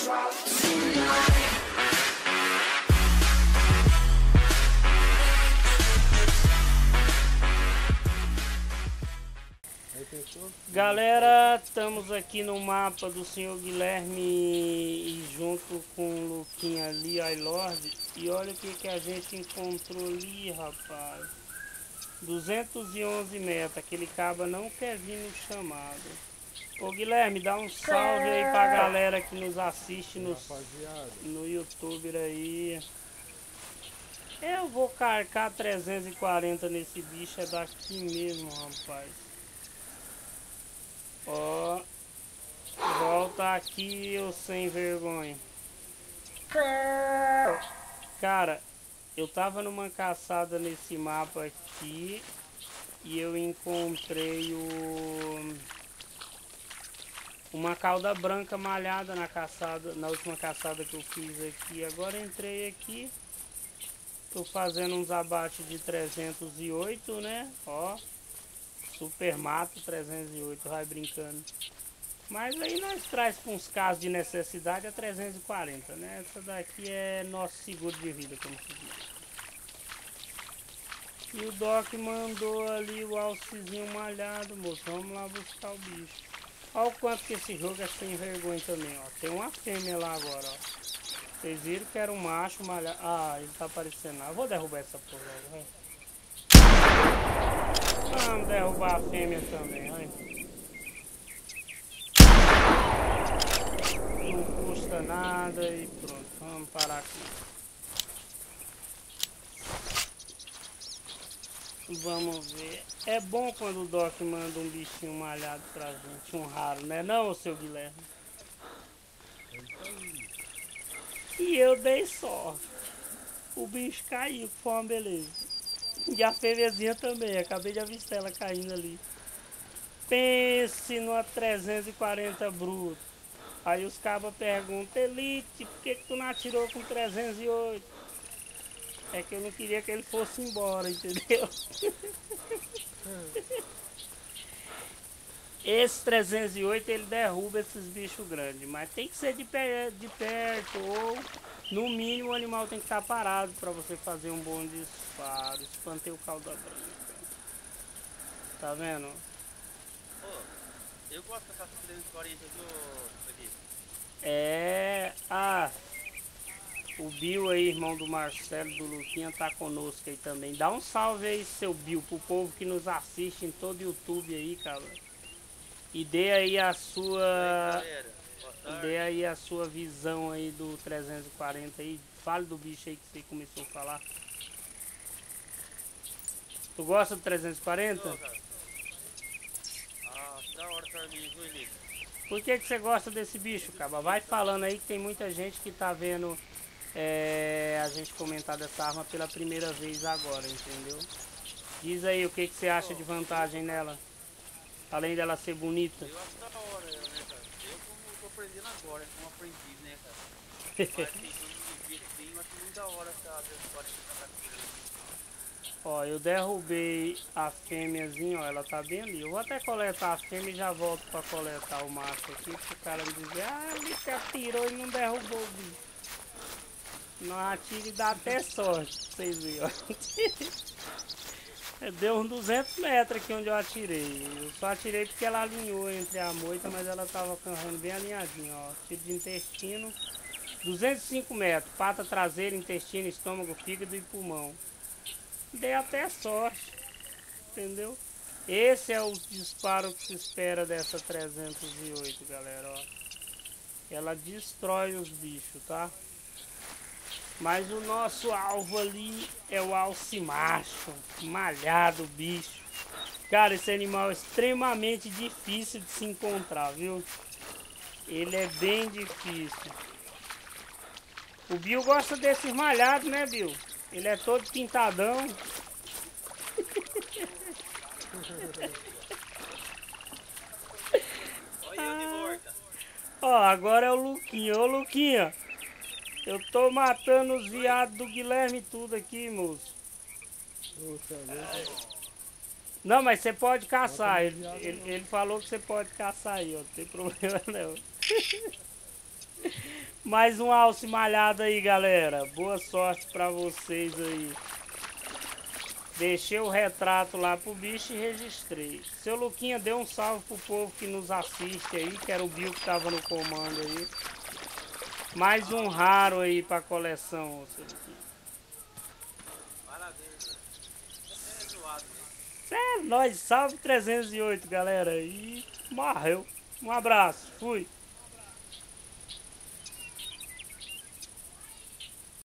Galera, estamos aqui no mapa do senhor Guilherme e junto com o Luquinha ali, iLord. E olha o que a gente encontrou ali, rapaz. 211 metros, aquele caba não quer vir no chamado. Ô Guilherme, dá um salve aí pra galera que nos assiste no YouTube aí. Eu vou carcar 340 nesse bicho, é daqui mesmo, rapaz. Ó, volta aqui, ô sem vergonha. Cara, eu tava numa caçada nesse mapa aqui e eu encontrei uma cauda branca malhada na caçada, na última caçada que eu fiz aqui. Agora entrei aqui, tô fazendo uns abates de 308, né? Ó, super mato 308, vai brincando. Mas aí nós traz para uns casos de necessidade a 340, né? Essa daqui é nosso seguro de vida, como se diz. E o Doc mandou ali o alcezinho malhado, moço. Vamos lá buscar o bicho. Olha o quanto que esse jogo é sem vergonha também, ó. Tem uma fêmea lá agora, ó. Vocês viram que era um macho malhado. Ah, ele tá aparecendo lá. Eu vou derrubar essa porra logo, vai. Vamos derrubar a fêmea também, vai. Não custa nada e pronto, vamos parar aqui. Vamos ver. É bom quando o Doc manda um bichinho malhado pra gente, um raro, né não, seu Guilherme? E eu dei sorte. O bicho caiu, que foi uma beleza. E a fêmeazinha também, acabei de avistar ela caindo ali. Pense numa 340 bruto. Aí os cabas perguntam, Elite, por que tu não atirou com 308? É que eu não queria que ele fosse embora, entendeu? Esse 308 ele derruba esses bichos grandes, mas tem que ser de perto ou no mínimo o animal tem que estar parado para você fazer um bom disparo. Espantei o cauda branca. Tá vendo? Pô, eu gosto dessa 340, viu, Felipe? O Bill aí, irmão do Marcelo, do Luquinha, tá conosco aí também. Dá um salve aí, seu Bill, pro povo que nos assiste em todo o YouTube aí, cara. E dê aí a sua... Dê aí a sua visão aí do 340 aí. Fale do bicho aí que você começou a falar. Tu gosta do 340? Ah, que da hora pra mim, viu, Elite? Por que você gosta desse bicho, cara? Vai falando aí que tem muita gente que tá vendo a gente comentar dessa arma pela primeira vez agora, entendeu? Diz aí o que você acha de vantagem nela. Além dela ser bonita. Eu acho da hora, né, cara? Eu como tô aprendendo agora, como aprendiz, né, cara? Mas assim, eu acho muito da hora essa 340. Ó, eu derrubei a fêmeazinha, ó, ela tá bem ali. Eu vou até coletar a fêmea e já volto pra coletar o macho aqui, porque o cara me dizer, ele se atirou e não derrubou o bicho. Não atira e dá até sorte, pra vocês verem, ó. Deu uns 200 metros aqui onde eu atirei. Eu só atirei porque ela alinhou entre a moita, mas ela tava correndo bem alinhadinha, ó. Tiro de intestino. 205 metros, pata traseira, intestino, estômago, fígado e pulmão. Dei até sorte, entendeu? Esse é o disparo que se espera dessa 308, galera, ó. Ela destrói os bichos, tá? Mas o nosso alvo ali é o alce macho, malhado bicho. Cara, esse animal é extremamente difícil de se encontrar, viu? Ele é bem difícil. O Bill gosta desses malhados, né, Bill? Ele é todo pintadão. Ó, agora é o Luquinha. Ô, Luquinha, eu tô matando os viados do Guilherme tudo aqui, moço. Não, mas você pode caçar. Ele falou que você pode caçar aí, ó. Não tem problema não. Mais um alce malhado aí, galera. Boa sorte pra vocês aí. Deixei o retrato lá pro bicho e registrei. Seu Luquinha, dê um salve pro povo que nos assiste aí, que era o Bill que tava no comando aí. Mais um raro aí pra coleção, seu Luquinha. Parabéns, velho. É zoado mesmo. É nóis, salve 308, galera. E morreu. Um abraço, fui.